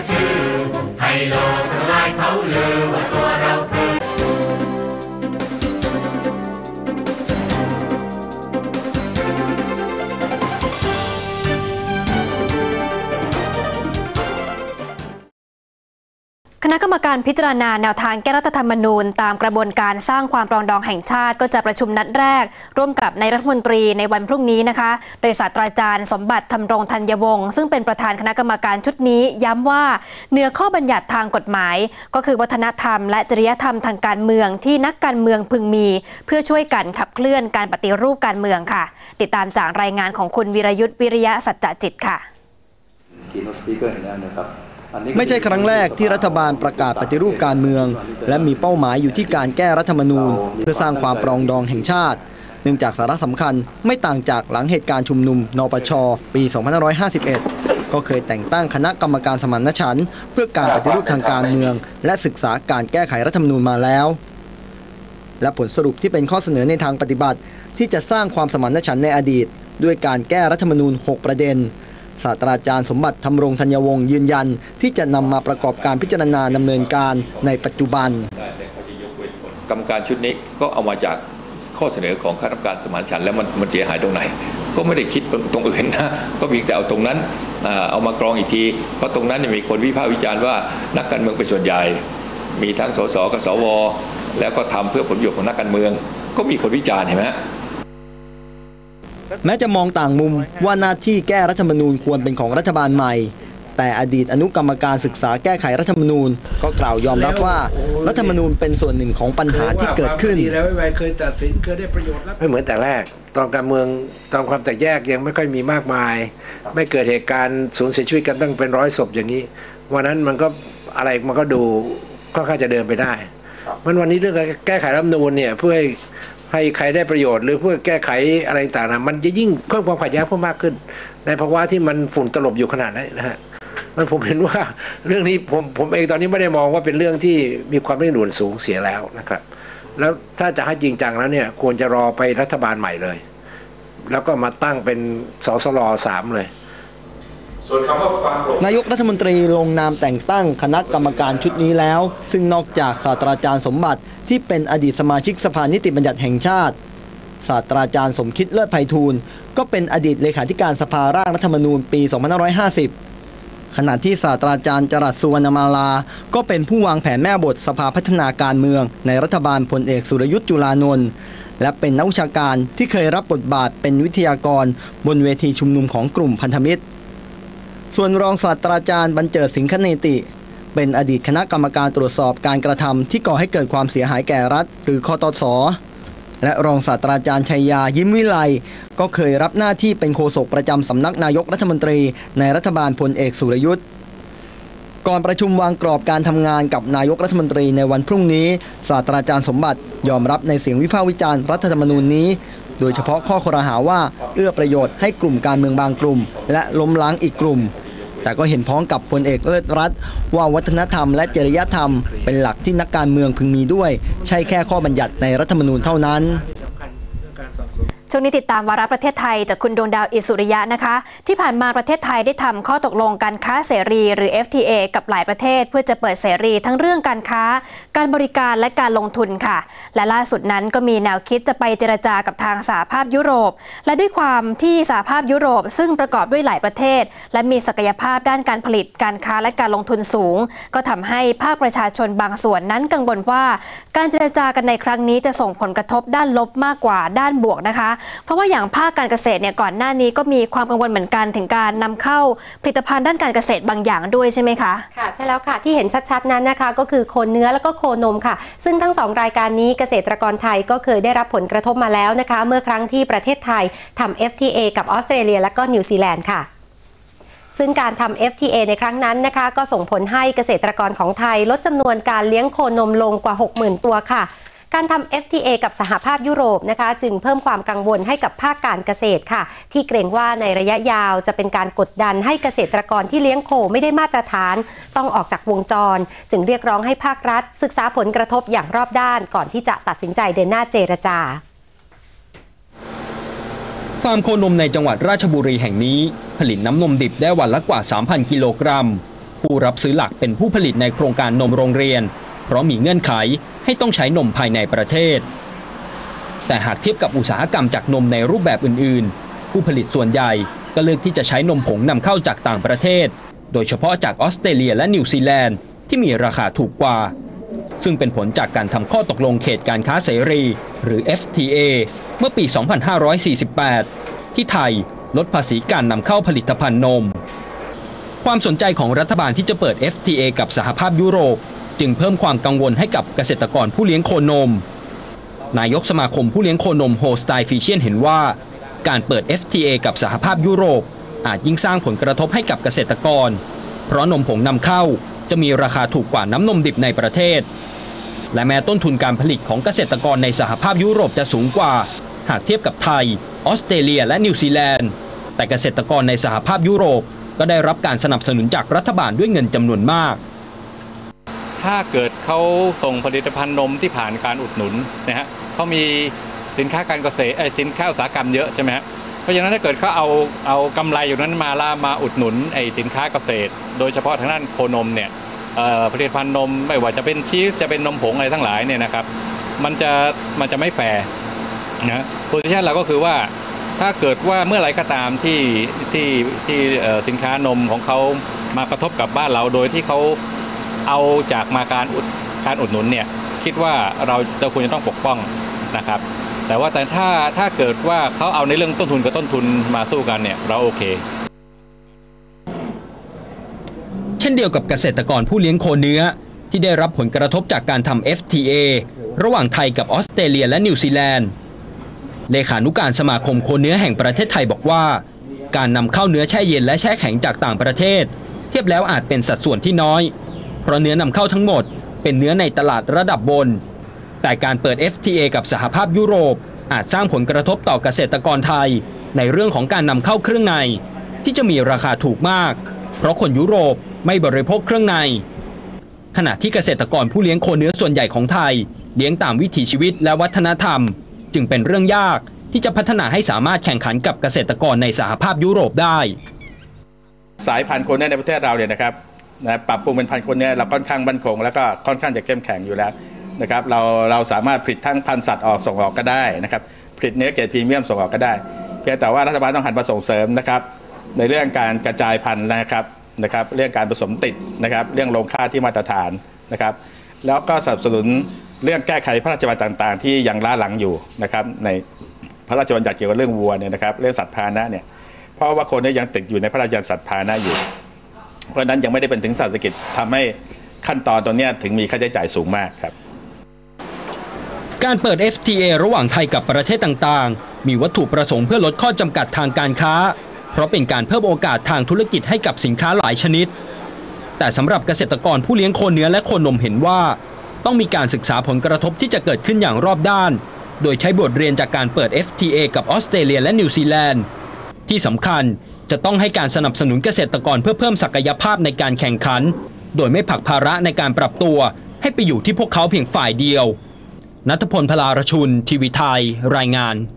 ชื่อให้โลกทั้งหลายเขาลือว่าตัวเราคือคณะกรรมการพิจารณาแนวทางแก้รัฐธรรมนูญตามกระบวนการสร้างความปรองดองแห่งชาติก็จะประชุมนัดแรกร่วมกับนายรัฐมนตรีในวันพรุ่งนี้นะคะโดยศาสตราจารย์สมบัติธำรงธัญวงศ์ซึ่งเป็นประธานคณะกรรมการชุดนี้ย้ำว่าเหนือข้อบัญญัติทางกฎหมายก็คือวัฒนธรรมและจริยธรรมทางการเมืองที่นักการเมืองพึงมีเพื่อช่วยกันขับเคลื่อนการปฏิรูปการเมืองค่ะติดตามจากรายงานของคุณวีรยุทธวิริยะสัจจจิตค่ะไม่ใช่ครั้งแรกที่รัฐบาลประกาศปฏิรูปการเมืองและมีเป้าหมายอยู่ที่การแก้รัฐธรรมนูญเพื่อสร้างความปรองดองแห่งชาติเนื่องจากสาระสำคัญไม่ต่างจากหลังเหตุการณ์ชุมนุมนปช.ปี 2551 ก็เคยแต่งตั้งคณะกรรมการสมานฉันท์เพื่อการปฏิรูปทางการเมืองและศึกษาการแก้ไขรัฐธรรมนูญมาแล้วและผลสรุปที่เป็นข้อเสนอในทางปฏิบัติที่จะสร้างความสมานฉันท์ในอดีตด้วยการแก้รัฐธรรมนูญ 6 ประเด็นศาสตราจารย์สมบัติธำรงธัญวงศ์ยืนยันที่จะนำมาประกอบการพิจารณาดำเนินการในปัจจุบันกรรมการชุดนี้ก็เอามาจากข้อเสนอของคณะกรรมการสมานฉันท์แล้วมันเสียหายตรงไหนก็ไม่ได้คิดตรงอื่นนะก็เพียงแต่เอาตรงนั้นเอามากรองอีกทีเพราะตรงนั้นมีคนวิพากษ์วิจารณ์ว่านักการเมืองเป็นส่วนใหญ่มีทั้งสสกับสวแล้วก็ทำเพื่อผลประโยชน์ของนักการเมืองก็มีคนวิจารณ์เห็นไหมแม้จะมองต่างมุมว่าหน้าที่แก้รัฐธรรมนูญควรเป็นของรัฐบาลใหม่แต่อดีตอนุกรรมการศึกษาแก้ไขรัฐธรรมนูญก็กล่าวยอมรับว่ารัฐธรรมนูญเป็นส่วนหนึ่งของปัญหาที่เกิดขึ้นไม่เหมือนแต่แรกตอนการเมืองตอนความแตกแยกยังไม่ค่อยมีมากมายไม่เกิดเหตุการณ์สูญเสียชีวิตกันตั้งเป็น100 ศพอย่างนี้วันนั้นมันก็อะไรมันก็ดูค่อนข้างจะเดินไปได้วันนี้เรื่องแก้ไขรัฐธรรมนูญเนี่ยเพื่อให้ใครได้ประโยชน์หรือเพื่อแก้ไขอะไรต่างๆมันจะยิ่งเพิ่มความขัดแย้งเพิ่มมากขึ้นในภาวะที่มันฝุ่นตลบอยู่ขนาดนั้นนะฮะผมเห็นว่าเรื่องนี้ผมเองตอนนี้ไม่ได้มองว่าเป็นเรื่องที่มีความเร่งด่วนสูงเสียแล้วนะครับแล้วถ้าจะให้จริงจังแล้วเนี่ยควรจะรอไปรัฐบาลใหม่เลยแล้วก็มาตั้งเป็นสสร3เลยนายกรัฐมนตรีลงนามแต่งตั้งคณะกรรมการชุดนี้แล้วซึ่งนอกจากศาสตราจารย์สมบัติที่เป็นอดีตสมาชิกสภานิติบัญญัติแห่งชาติศาสตราจารย์สมคิดเลิศไพฑูรย์ก็เป็นอดีตเลขาธิการสภาร่างรัฐธรรมนูญปี 2550 ขณะที่ศาสตราจารย์จรัสสุวรรณมาลาก็เป็นผู้วางแผนแม่บทสภาพัฒนาการเมืองในรัฐบาลพลเอกสุรยุทธ์จุลานนท์และเป็นนักวิชาการที่เคยรับบทบาทเป็นวิทยากรบนเวทีชุมนุมของกลุ่มพันธมิตรส่วนรองศาสตราจารย์บรรเจิดสิงคเนติเป็นอดีตคณะกรรมการตรวจสอบการกระทำที่ก่อให้เกิดความเสียหายแก่รัฐหรือคตส.และรองศาสตราจารย์ชัยยายิ้มวิไลก็เคยรับหน้าที่เป็นโฆษกประจำสำนักนายกรัฐมนตรีในรัฐบาลพลเอกสุรยุทธ์ก่อนประชุมวางกรอบการทำงานกับนายกรัฐมนตรีในวันพรุ่งนี้ศาสตราจารย์สมบัติยอมรับในเสียงวิพากษ์วิจารณ์รัฐธรรมนูญนี้โดยเฉพาะข้อครหาว่าเอื้อประโยชน์ให้กลุ่มการเมืองบางกลุ่มและล้มล้างอีกกลุ่มแต่ก็เห็นพ้องกับพลเอกเลิศรัตน์ว่าวัฒนธรรมและจริยธรรมเป็นหลักที่นักการเมืองพึงมีด้วยใช่แค่ข้อบัญญัติในรัฐธรรมนูญเท่านั้นช่วงนี้ติดตามวาระประเทศไทยจากคุณดวงดาวอิสุริยะนะคะที่ผ่านมาประเทศไทยได้ทำข้อตกลงการค้าเสรีหรือ FTA กับหลายประเทศเพื่อจะเปิดเสรีทั้งเรื่องการค้าการบริการและการลงทุนค่ะและล่าสุดนั้นก็มีแนวคิดจะไปเจรจากับทางสหภาพยุโรปและด้วยความที่สหภาพยุโรปซึ่งประกอบด้วยหลายประเทศและมีศักยภาพด้านการผลิตการค้าและการลงทุนสูงก็ทำให้ภาคประชาชนบางส่วนนั้นกังวลว่าการเจรจากันในครั้งนี้จะส่งผลกระทบด้านลบมากกว่าด้านบวกนะคะเพราะว่าอย่างภาคการเกษตรเนี่ยก่อนหน้านี้ก็มีความกังวลเหมือนกันถึงการนำเข้าผลิตภัณฑ์ด้านการเกษตรบางอย่างด้วยใช่ไหมคะค่ะใช่แล้วค่ะที่เห็นชัดๆนั้นนะคะก็คือโคเนื้อแล้วก็โคนมค่ะซึ่งทั้ง2รายการนี้เกษตรกรไทยก็เคยได้รับผลกระทบมาแล้วนะคะเมื่อครั้งที่ประเทศไทยทำ FTA กับออสเตรเลียและก็นิวซีแลนด์ค่ะซึ่งการทำ FTA ในครั้งนั้นนะคะก็ส่งผลให้เกษตรกรของไทยลดจำนวนการเลี้ยงโคนมลงกว่า 60,000 ตัวค่ะการทำ FTA กับสหภาพยุโรปนะคะจึงเพิ่มความกังวลให้กับภาคการเกษตรค่ะที่เกรงว่าในระยะยาวจะเป็นการกดดันให้เกษตรกรที่เลี้ยงโคไม่ได้มาตรฐานต้องออกจากวงจรจึงเรียกร้องให้ภาครัฐศึกษาผลกระทบอย่างรอบด้านก่อนที่จะตัดสินใจเดินหน้าเจรจาฟาร์มโคนมในจังหวัดราชบุรีแห่งนี้ผลิตน้ำนมดิบได้วันละกว่า 3,000 กิโลกรัมผู้รับซื้อหลักเป็นผู้ผลิตในโครงการนมโรงเรียนเพราะมีเงื่อนไขให้ต้องใช้นมภายในประเทศแต่หากเทียบกับอุตสาหกรรมจากนมในรูปแบบอื่นๆผู้ผลิตส่วนใหญ่ก็เลือกที่จะใช้นมผงนำเข้าจากต่างประเทศโดยเฉพาะจากออสเตรเลียและนิวซีแลนด์ที่มีราคาถูกกว่าซึ่งเป็นผลจากการทำข้อตกลงเขตการค้าเสรีหรือ FTA เมื่อปี 2548 ที่ไทยลดภาษีการนำเข้าผลิตภัณฑ์นมความสนใจของรัฐบาลที่จะเปิด FTA กับสหภาพยุโรปจึงเพิ่มความกังวลให้กับเกษตรกรผู้เลี้ยงโคนมนายกสมาคมผู้เลี้ยงโคนมโฮสไตฟิเชียนเห็นว่าการเปิด FTA กับสหภาพยุโรปอาจยิ่งสร้างผลกระทบให้กับเกษตรกรเพราะนมผงนำเข้าจะมีราคาถูกกว่าน้ำนมดิบในประเทศและแม้ต้นทุนการผลิตของเกษตรกรในสหภาพยุโรปจะสูงกว่าหากเทียบกับไทยออสเตรเลียและนิวซีแลนด์แต่เกษตรกรในสหภาพยุโรปก็ได้รับการสนับสนุนจากรัฐบาลด้วยเงินจำนวนมากถ้าเกิดเขาส่งผลิตภัณฑ์นมที่ผ่านการอุดหนุนนะฮะเขามีสินค้าการเกษตรสินค้าอุตสาหกรรมเยอะใช่ไหมฮะเพราะฉะนั้นถ้าเกิดเขาเอากำไรอยู่นั้นมาอุดหนุนสินค้าเกษตรโดยเฉพาะทางด้านโคนมเนี่ยผลิตภัณฑ์นมไม่ว่าจะเป็นชีสจะเป็นนมผงอะไรทั้งหลายเนี่ยนะครับมันจะไม่แฟร์นะโพซิชันเราก็คือว่าถ้าเกิดว่าเมื่อไรก็ตามที่สินค้านมของเขามากระทบกับบ้านเราโดยที่เขาเอาจากมาการอุดหนุนเนี่ยคิดว่าเราควรจะต้องปกป้องนะครับแต่ถ้าเกิดว่าเขาเอาในเรื่องต้นทุนกับต้นทุนมาสู้กันเนี่ยเราโอเคเช่นเดียวกับเกษตรกรผู้เลี้ยงโคเนื้อที่ได้รับผลกระทบจากการทำ FTA ระหว่างไทยกับออสเตรเลียและนิวซีแลนด์เลขานุการสมาคมโคเนื้อแห่งประเทศไทยบอกว่าการนำเข้าเนื้อแช่เย็นและแช่แข็งจากต่างประเทศเทียบแล้วอาจเป็นสัดส่วนที่น้อยเพราะเนื้อนำเข้าทั้งหมดเป็นเนื้อในตลาดระดับบนแต่การเปิด FTA กับสหภาพยุโรปอาจสร้างผลกระทบต่อเกษตรกรไทยในเรื่องของการนำเข้าเครื่องในที่จะมีราคาถูกมากเพราะคนยุโรปไม่บริโภคเครื่องในขณะที่เกษตรกรผู้เลี้ยงโคเนื้อส่วนใหญ่ของไทยเลี้ยงตามวิถีชีวิตและวัฒนธรรมจึงเป็นเรื่องยากที่จะพัฒนาให้สามารถแข่งขันกับเกษตรกรในสหภาพยุโรปได้สายพันธุ์โคเนื้อในประเทศเราเนี่ยนะครับปรับปรุงเป็นพันธุ์โคเนื้อเราค่อนข้างมั่นคงแล้วก็ค่อนข้างจะเข้มแข็งอยู่แล้วนะครับเราสามารถผลิตทั้งพันธุ์สัตว์ออกส่งออกก็ได้นะครับผลิตเนื้อเกรดพรีเมียมส่งออกก็ได้เพียงแต่ว่ารัฐบาลต้องหันมาส่งเสริมนะครับในเรื่องการกระจายพันธุ์นะครับเรื่องการผสมติดนะครับเรื่องโรงฆ่าที่มาตรฐานนะครับแล้วก็สนับสนุนเรื่องแก้ไขพระราชบัญญัติต่างๆที่ยังล้าหลังอยู่นะครับในพระราชบัญญัติเกี่ยวกับเรื่องวัวเนี่ยนะครับเรื่องสัตว์พาหนะเนี่ยเพราะว่าคนนี้ยังติดอยู่ในพระราชบัญญัติสัตว์พาหนะอยู่เพราะนั้นยังไม่ได้เป็นถึงสัตว์เศรษฐกิจทำให้ขั้นตอนตัวนี้ถึงมีค่าใช้จ่ายสูงมากครับการเปิด FTA ระหว่างไทยกับประเทศต่างๆมีวัตถุประสงค์เพื่อลดข้อจำกัดทางการค้าเพราะเป็นการเพิ่มโอกาสทางธุรกิจให้กับสินค้าหลายชนิดแต่สำหรับเกษตรกรผู้เลี้ยงโคเนื้อและโคนมเห็นว่าต้องมีการศึกษาผลกระทบที่จะเกิดขึ้นอย่างรอบด้านโดยใช้บทเรียนจากการเปิด FTA กับออสเตรเลียและนิวซีแลนด์ที่สำคัญจะต้องให้การสนับสนุนเกษตรกรเพื่อเพิ่มศักยภาพในการแข่งขันโดยไม่ผลักภาระในการปรับตัวให้ไปอยู่ที่พวกเขาเพียงฝ่ายเดียวณัฐพล พลารชุน ทีวีไทยรายงาน